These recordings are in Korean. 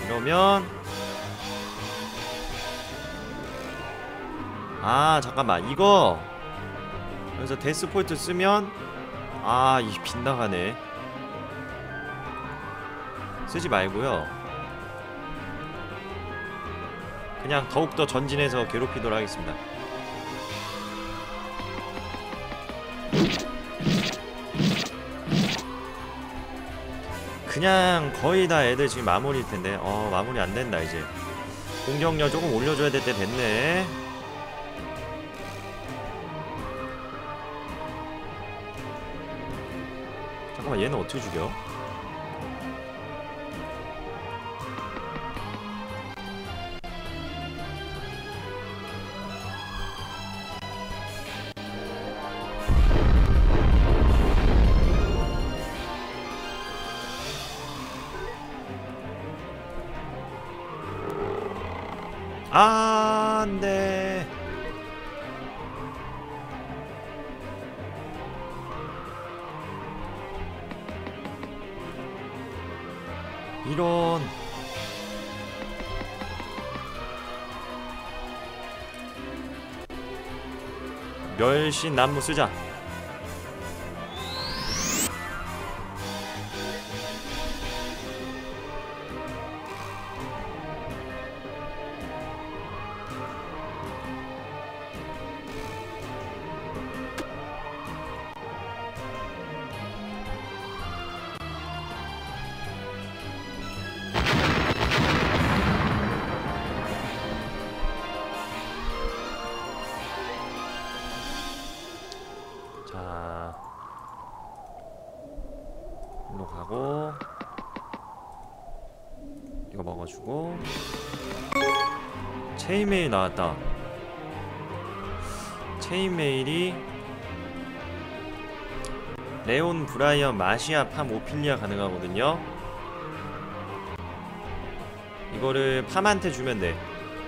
이러면 아 잠깐만 이거 그래서 데스포인트 쓰면 아 이 빗나가네. 쓰지 말고요 그냥 더욱더 전진해서 괴롭히도록 하겠습니다. 그냥 거의 다 애들 지금 마무리일 텐데 마무리 안 된다. 이제 공격력 조금 올려줘야 될 때 됐네. 잠깐만 얘는 어떻게 죽여? 아, 안돼. 이런. 멸신 나무 쓰자. 자, 일로 가고 이거 먹어주고. 체인메일 나왔다. 체인메일이 레온, 브라이언, 마시아, 팜, 오피리아 가능하거든요. 이거를 팜한테 주면 돼.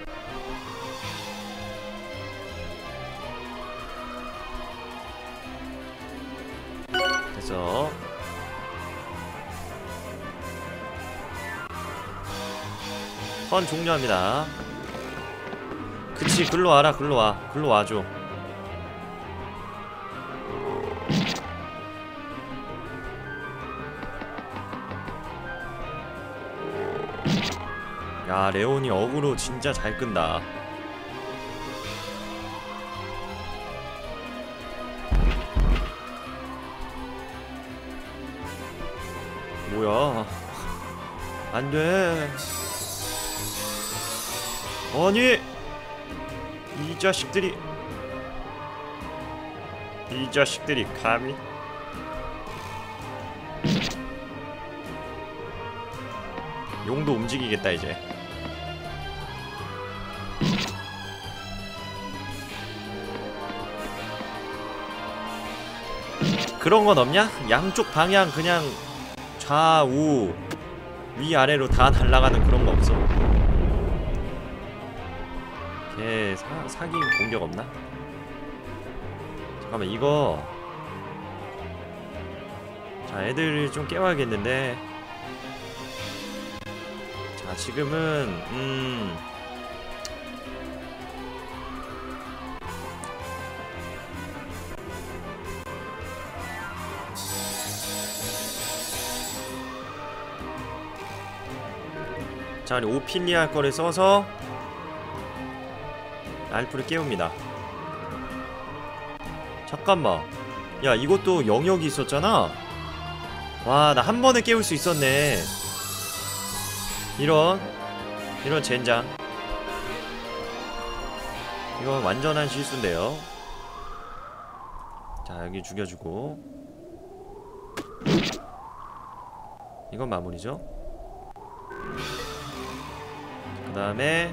됐어. 턴 종료합니다. 그치, 글로 와라. 글로 와. 글로 와줘. 야, 레온이 어그로 진짜 잘 끈다. 뭐야? 안돼. 아니, 이 자식들이 감히. 용도 움직이겠다 이제. 그런 건 없냐? 양쪽 방향 그냥 좌우 위아래로 다 날아가는 그런 거 없어? 걔 사기 공격 없나? 잠깐만 이거 자 애들 좀 깨워야겠는데. 자 지금은 자 우리 오피리아 할 거를 써서 알프를 깨웁니다. 잠깐만 야 이것도 영역이 있었잖아. 와 나 한 번에 깨울 수 있었네. 이런 젠장. 이건 완전한 실수인데요. 자 여기 죽여주고 이건 마무리죠. 그 다음에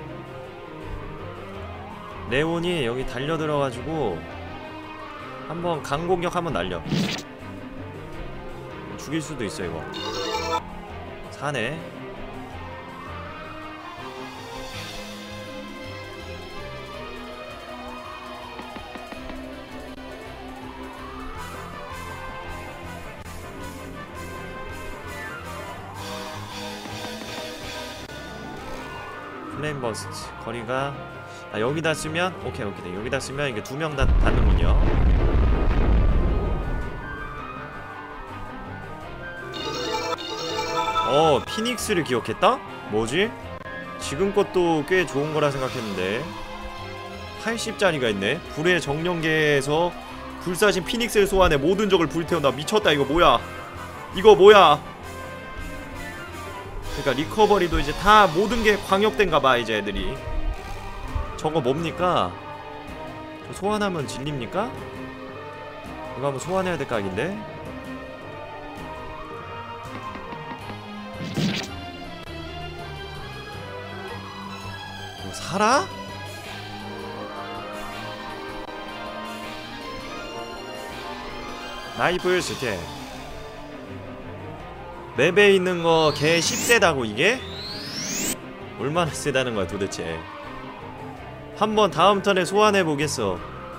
레온이 여기 달려들어가지고 한번 강공격 한번 날려. 죽일 수도 있어 이거. 사네. 플레임 버스트 거리가 여기다 쓰면 오케이 네. 여기다 쓰면 이게 2명 다 닿는군요. 피닉스를 기억했다? 뭐지? 지금 것도 꽤 좋은 거라 생각했는데 80짜리가 있네. 불의 정령계에서 불사신 피닉스를 소환해 모든 적을 불태운다. 미쳤다. 이거 뭐야? 이거 뭐야? 그러니까 리커버리도 이제 다 모든 게 광역된가봐 이제 애들이. 저거 뭡니까? 저 소환하면 질립니까? 이거 한번 소환해야 될 각인데? 뭐 살아? 나이프 스택 맵에 있는 거 개 10세다고 이게? 얼마나 세다는 거야 도대체. 한번 다음 턴에 소환해보겠어.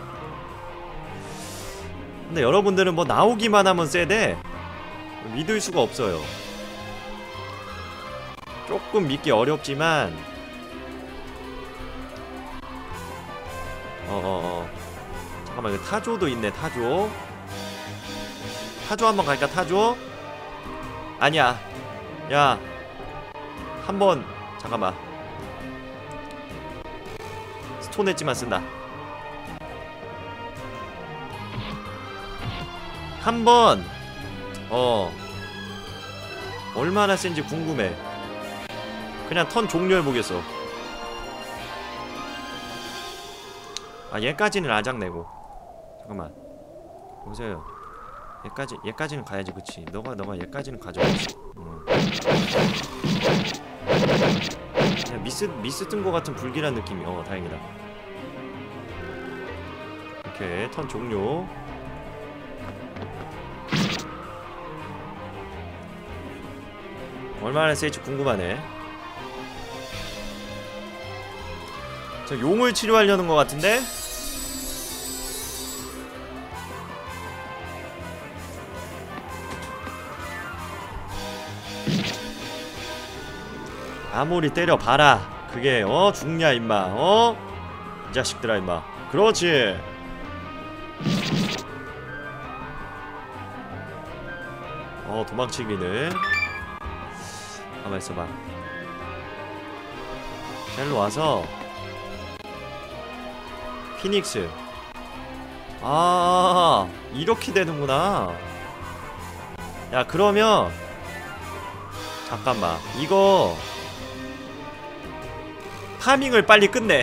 근데 여러분들은 뭐 나오기만 하면 세대 믿을 수가 없어요. 조금 믿기 어렵지만 잠깐만 이거 타조도 있네. 타조 한번 갈까? 타조? 아니야. 야 한번 잠깐만 스톤 엣지만 쓴다. 한번 얼마나 센지 궁금해. 그냥 턴 종료해보겠어. 얘까지는 아작내고. 잠깐만 보세요. 얘까지는 가야지. 그치. 너가 얘까지는 가져와. 그냥 미스 뜬 거 같은 불길한 느낌이. 다행이다. 오케이 턴 종료. 얼마나 세일지 궁금하네. 저 용을 치료하려는 것 같은데? 아무리 때려봐라 그게 죽냐 임마. 이 자식들아 임마. 그렇지. 도망치기는. 가만 있어봐. 자 일로 와서 피닉스. 이렇게 되는구나. 야 그러면 잠깐만 이거 파밍을 빨리 끝내.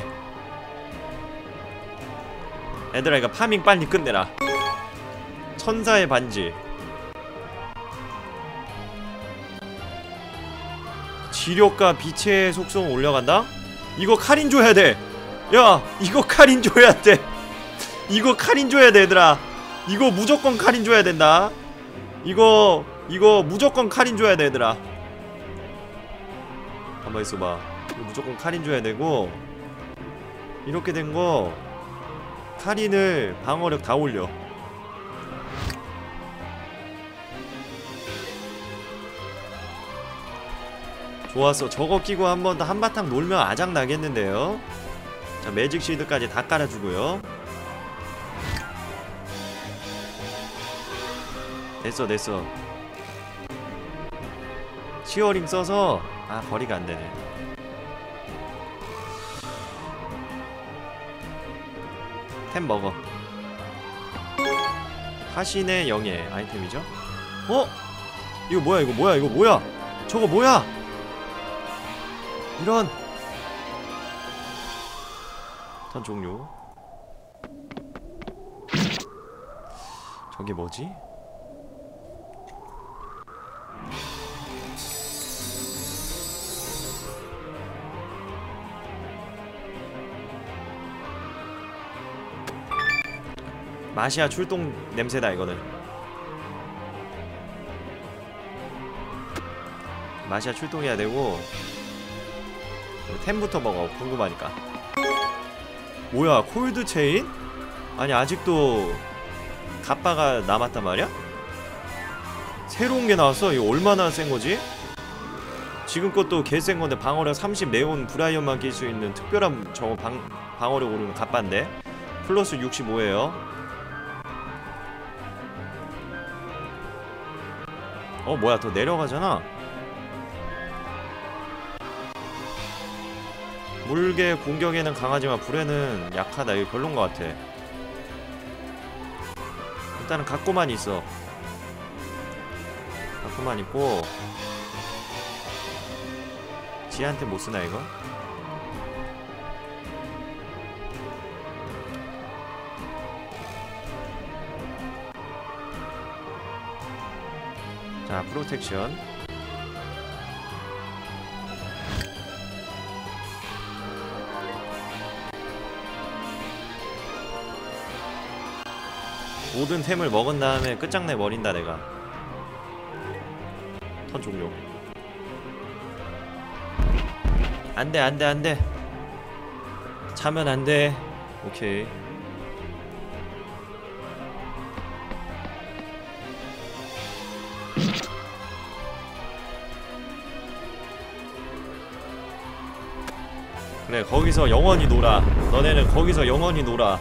얘들아 이거 파밍 빨리 끝내라. 천사의 반지 지력과 빛의 속성 올려간다? 이거 칼인 줘야 돼. 야 이거 칼인 줘야 돼. 이거 칼인 줘야 돼 얘들아. 이거 무조건 칼인 줘야 된다. 이거 무조건 칼인 줘야 돼 얘들아. 가만 있어봐. 이거 무조건 칼인 줘야 되고 이렇게 된 거 칼인을 방어력 다 올려. 좋았어. 저거 끼고 한번 더 한바탕 놀면 아작 나겠는데요. 자 매직 쉴드까지 다 깔아주고요. 됐어. 치어링 써서 거리가 안되네. 템 먹어. 화신의 영예 아이템이죠? 이거 뭐야? 저거 뭐야? 이런. 턴 종료. 저게 뭐지? 마시아 출동 냄새다 이거는. 마시아 출동해야 되고 템부터 먹어. 궁금하니까. 뭐야 콜드 체인? 아니 아직도 갑바가 남았단 말이야? 새로운 게 나왔어? 이거 얼마나 센 거지? 지금 것도 개센 건데 방어력 30 네온 브라이언만 낄 수 있는 특별한 저거 방어력 오르는 갑반데 플러스 65예요. 뭐야 더 내려가잖아. 물개 공격에는 강하지만 불에는 약하다. 이거 별론 것 같아. 일단은 갖고만 있어. 갖고만 있고. 지한테 못쓰나 이거? 자, 프로텍션. 모든 템을 먹은 다음에 끝장내 버린다 내가. 턴 종료. 안돼 안돼 안돼. 차면 안돼. 오케이. 그래 거기서 영원히 놀아. 너네는 거기서 영원히 놀아.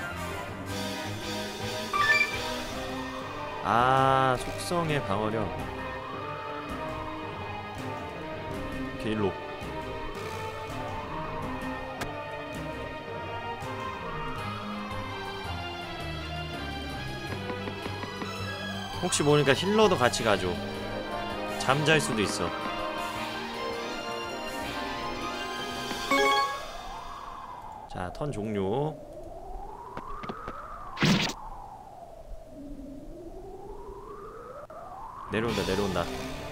아 속성의 방어력. 오케이 일로. 혹시 모르니까 힐러도 같이 가줘. 잠잘 수도 있어. 자, 턴 종료. 내려온다 내려온다.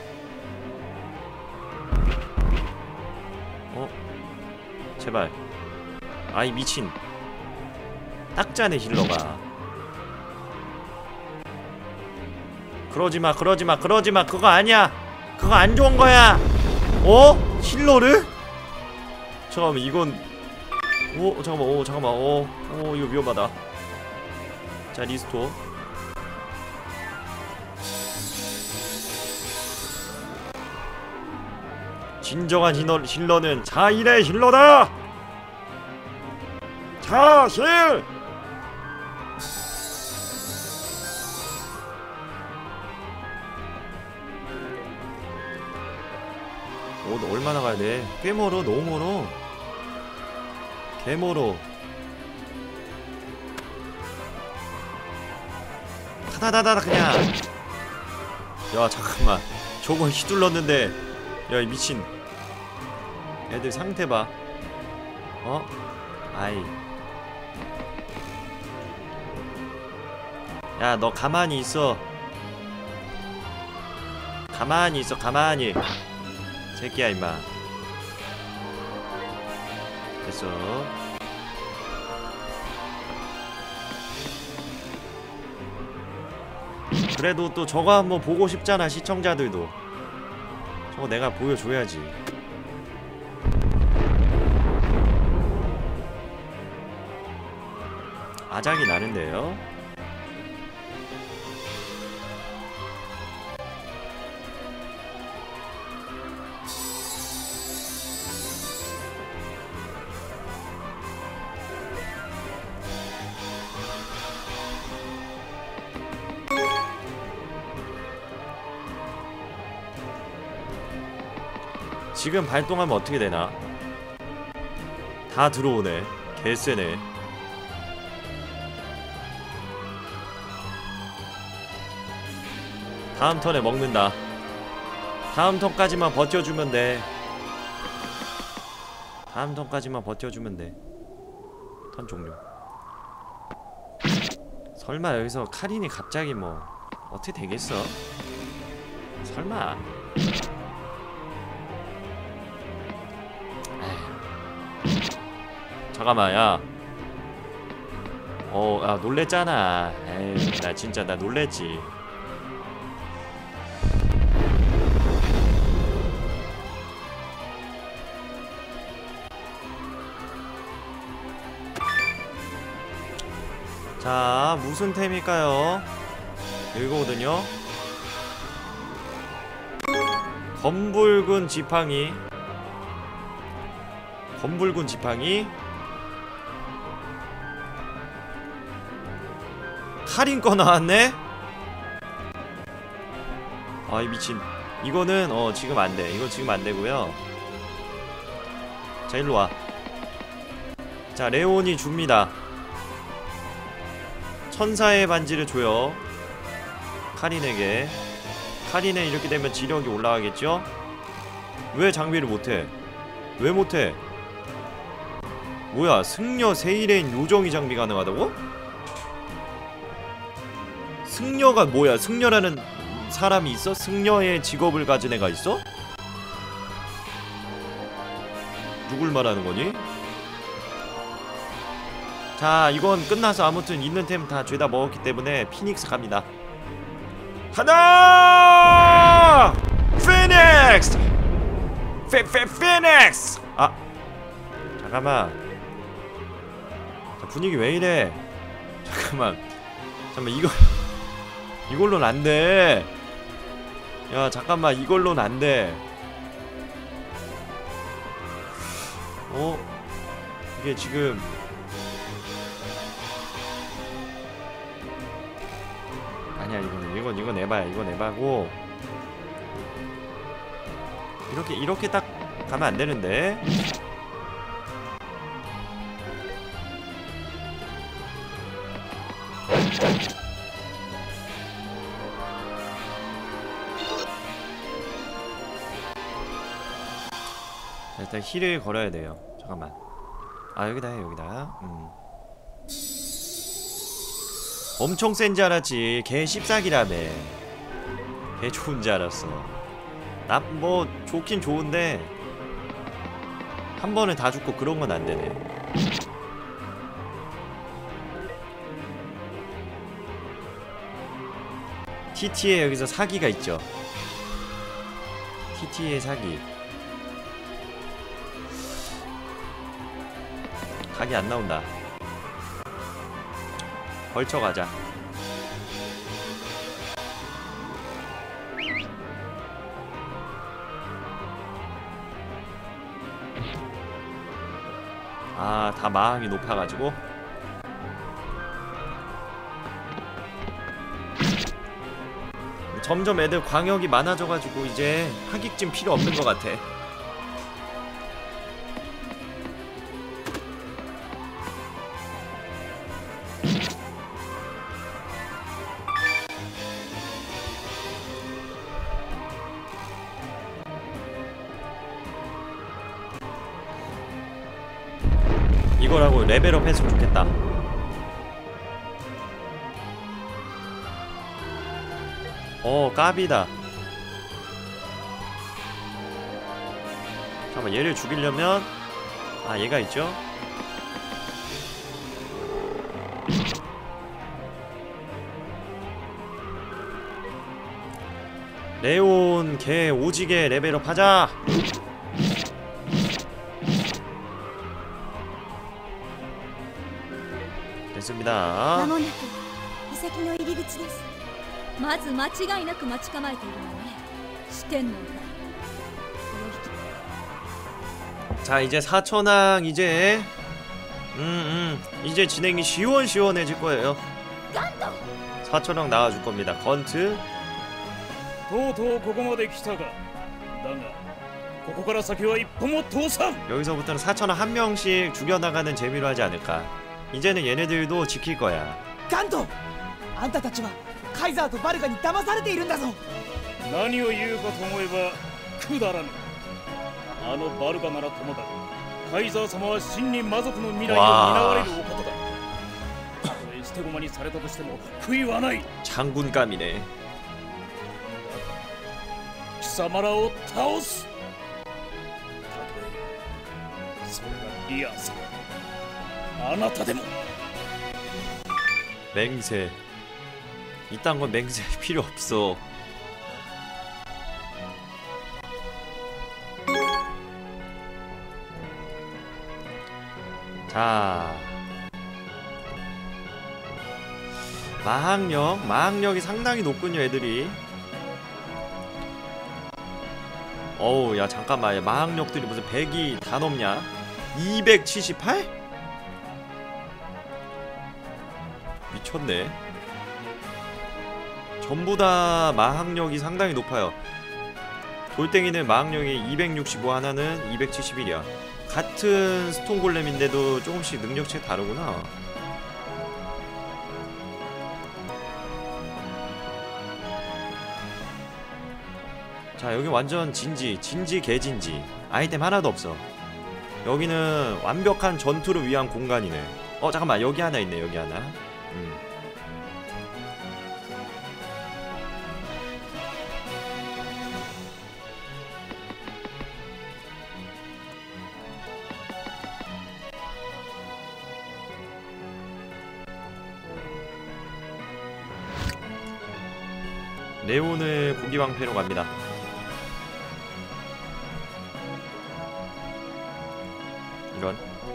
제발. 아이 미친. 딱자네 힐러가. 그러지마 그러지마 그러지마. 그거 아니야. 그거 안 좋은 거야. 힐러를? 잠깐만 이건 잠깐만 잠깐만 이거 위험하다. 자 리스토어. 진정한 힐러는 자일의 힐러다. 자힐. 너 얼마나 가야돼? 꽤 멀어. 너무 멀어. 개 멀어. 타다다다 그냥. 야 잠깐만 저거 휘둘렀는데. 야 이 미친 애들 상태 봐. 아이. 야 너 가만히 있어. 가만히 있어 가만히. 새끼야 임마. 됐어. 그래도 또 저거 한번 보고 싶잖아 시청자들도. 저거 내가 보여줘야지. 아작이 나는데요. 지금 발동하면 어떻게 되나? 다 들어오네. 개쎄네. 다음 턴에 먹는다. 다음 턴까지만 버텨주면 돼. 다음 턴까지만 버텨주면 돼. 턴 종료. 설마 여기서 카린이 갑자기 뭐 어떻게 되겠어? 설마. 잠깐만 야. 야 놀랬잖아. 에이 나 진짜 나 놀랬지. 자 무슨 템일까요? 이거거든요. 검붉은 지팡이. 검붉은 지팡이. 칼인 거 나왔네? 아이 미친. 이거는 지금 안돼. 이거 지금 안되고요. 자 일로와. 자 레온이 줍니다. 천사의 반지를 줘요. 카린에게. 카린에 이렇게 되면 지력이 올라가겠죠? 왜 장비를 못해? 왜 못해? 뭐야 승려 세일레인 요정이 장비 가능하다고? 승려가 뭐야? 승려라는 사람이 있어? 승려의 직업을 가진 애가 있어? 누굴 말하는 거니? 자 이건 끝나서 아무튼 있는 템 다 죄다 먹었기 때문에 피닉스 갑니다. 하나! 피닉스! 피닉스! 아 잠깐만. 자, 분위기 왜 이래? 잠깐만 이걸로는 안 돼. 야 잠깐만 이걸로는 안 돼. 이게 지금 아니야. 이건 에바야. 이건 에바고 이렇게 딱 가면 안 되는데. 일단 힐을 걸어야 돼요. 잠깐만. 아 여기다 해. 여기다. 엄청 센지 알았지. 개 씹삭이라며. 개 좋은지 알았어. 나 뭐 좋긴 좋은데 한 번에 다 죽고 그런 건 안 되네. TT에 여기서 사기가 있죠. TT의 사기. 각이 안 나온다. 걸쳐가자. 아, 다 마항이 높아가지고 점점 애들 광역이 많아져가지고 이제 하객진 필요 없는 것 같아. 이거라고 레벨업 했으면 좋겠다. 까비다. 잠깐만 얘를 죽이려면 얘가 있죠? 레온 개 오지게 레벨업 하자. 됐습니다. 間もなく遺跡の入り口です。まず間違いなく待ち構えているわね。四天王が。 자 이제 사천왕 이제 이제 진행이 시원시원해질 거예요. 사천왕 나와줄 겁니다. 건트. とうとうここまで来たが、だがここから先は一歩も通さん。 여기서부터는 사천왕 한 명씩 죽여나가는 재미로 하지 않을까. 이제는 얘네들도 지킬 거야. ガント、あんたたちはカイザーとバルガに騙されているんだぞ。 何を言うかと思えばくだらぬ。あのバルガならともかくカイザー様は真に魔族の未来を担われるお方だ。たとえ捨て駒にされたとしても悔いはない。 장군감이네. 貴様らを倒す。たとえそれがリア様、あなたでも。 맹세. 이딴 건 맹세 필요 없어. 자, 마항력이 상당히 높군요 애들이. 어우 야 잠깐만, 야, 마학력들이 무슨 100이 다 넘냐? 278? 미쳤네. 전부 다 마학력이 상당히 높아요. 돌덩이는 마학력이 265, 하나는 271이야. 같은 스톤골렘인데도 조금씩 능력치가 다르구나. 자, 여기 완전 진지 개진지. 아이템 하나도 없어. 여기는 완벽한 전투를 위한 공간이네. 잠깐만, 여기 하나 있네. 여기 하나. 레온을 고기방패로 갑니다. 이런.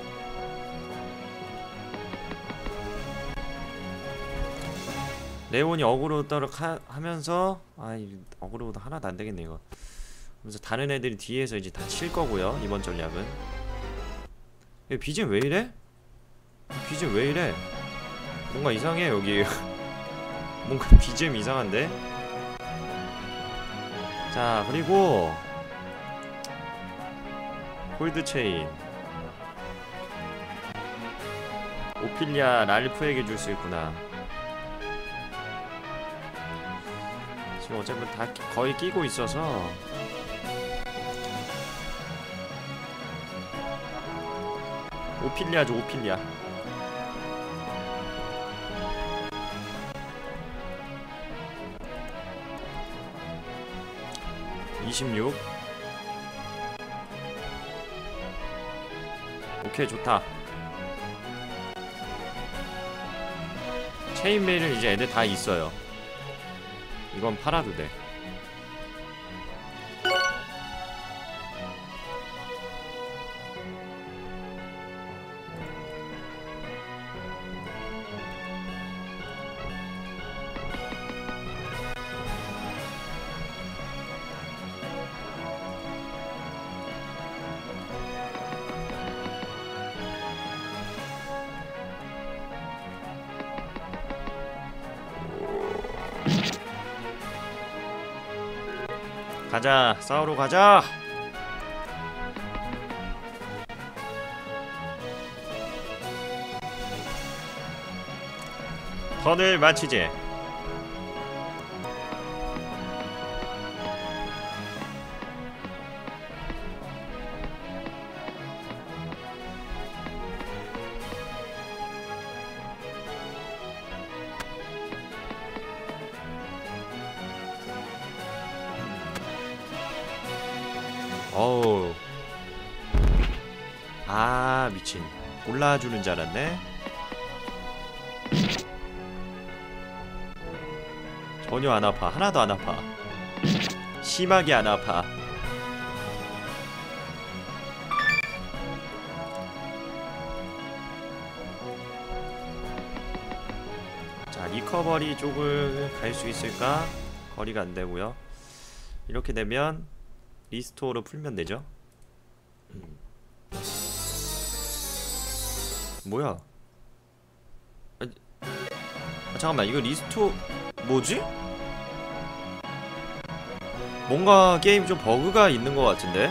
레온이 어그로 떠륵 하면서, 어그로도 하나도 안 되겠네 이거. 그래서 다른 애들이 뒤에서 이제 다 칠 거고요. 이번 전략은. BGM 왜 이래? BGM 왜 이래? 뭔가 이상해 여기. 뭔가 BGM 이상한데? 자, 그리고 콜드 체인. 오피리아 랄프에게 줄 수 있구나. 지금 어차피 다 거의 끼고 있어서. 오피리아죠, 오피리아. (26) 오케이, 좋다. 체인메일은 이제 애들 다 있어요. 이건 팔아도 돼. 가자, 싸우러 가자. 턴을 마치지. 어우. 미친. 골라주는 줄 알았네. 전혀 안 아파. 하나도 안 아파. 심하게 안 아파. 자, 리커버리 쪽을 갈 수 있을까? 거리가 안 되고요. 이렇게 되면 리스토어로 풀면 되죠. 뭐야? 잠깐만, 이거 리스토어 뭐지? 뭔가 게임 좀 버그가 있는 것 같은데?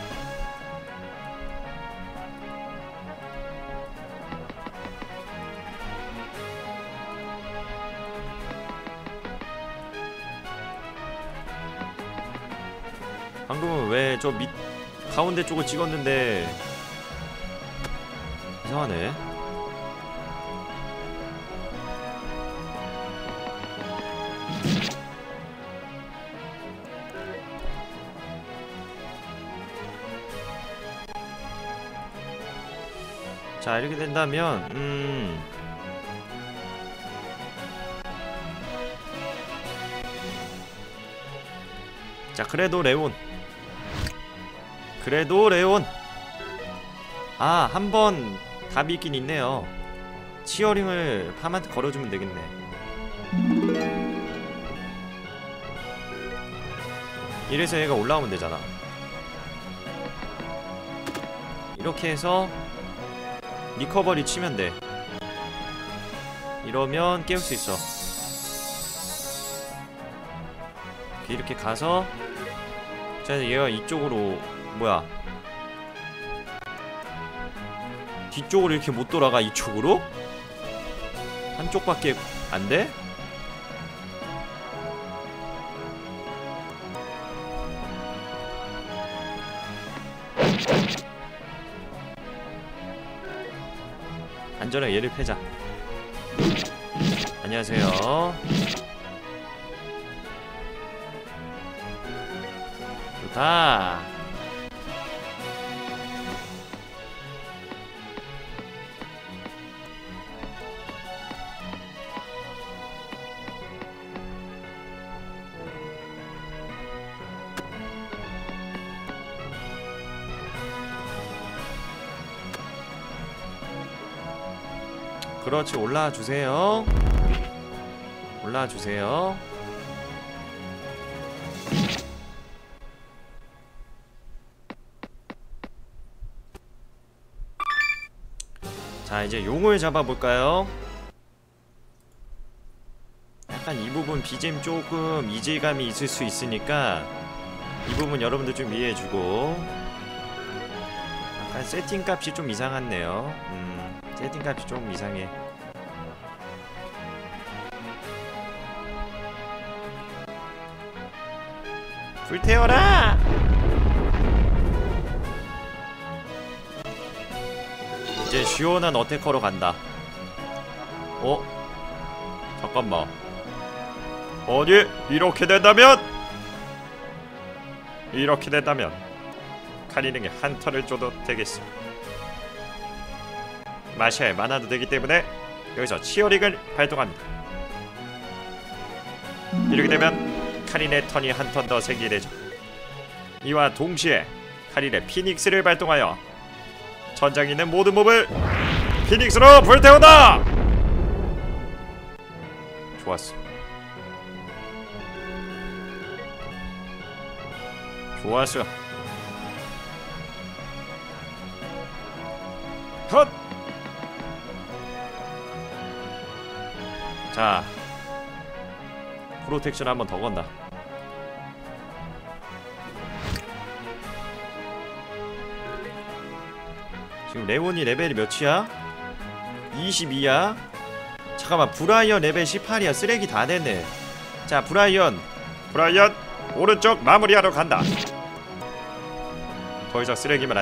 방금은 왜 저 밑 가운데 쪽을 찍었는데 이상하네. 자, 이렇게 된다면 자, 그래도 레온. 한 번 답이 있긴 있네요. 치어링을 팜한테 걸어주면 되겠네. 이래서 얘가 올라오면 되잖아. 이렇게 해서 리커버리 치면 돼. 이러면 깨울 수 있어. 이렇게 가서 자 얘가 이쪽으로 뭐야 뒤쪽으로 이렇게 못 돌아가. 이쪽으로? 한쪽밖에 안 돼? 안전하게 얘를 패자. 안녕하세요. 좋다. 그렇지. 올라와주세요. 올라와주세요. 자 이제 용을 잡아볼까요? 약간 이 부분 BGM 조금 이질감이 있을 수 있으니까 이 부분 여러분들 좀 이해해주고. 약간 세팅값이 좀 이상하네요. 세팅값이 좀 이상해. 불태워라! 이제 시원한 어태커로 간다. 잠깐만. 아니 이렇게 된다면 카린에게 한 턴을 줘도 되겠어. 마샬 만화도 되기 때문에 여기서 치어링을 발동합니다. 이렇게 되면 카린의 턴이 한 턴 더 생기게 되죠. 이와 동시에 카린의 피닉스를 발동하여 전장에 있는 모든 몹을 피닉스로 불태운다! 좋았어. 좋았어. 헛! 자 프로텍션 한 번 더 건다. 지금 레온이 레벨이 몇이야? 22야? 잠깐만 브라이언 레벨 18이야. 쓰레기 다 됐네. 자 브라이언 오른쪽 마무리하러 간다. 더 이상 쓰레기만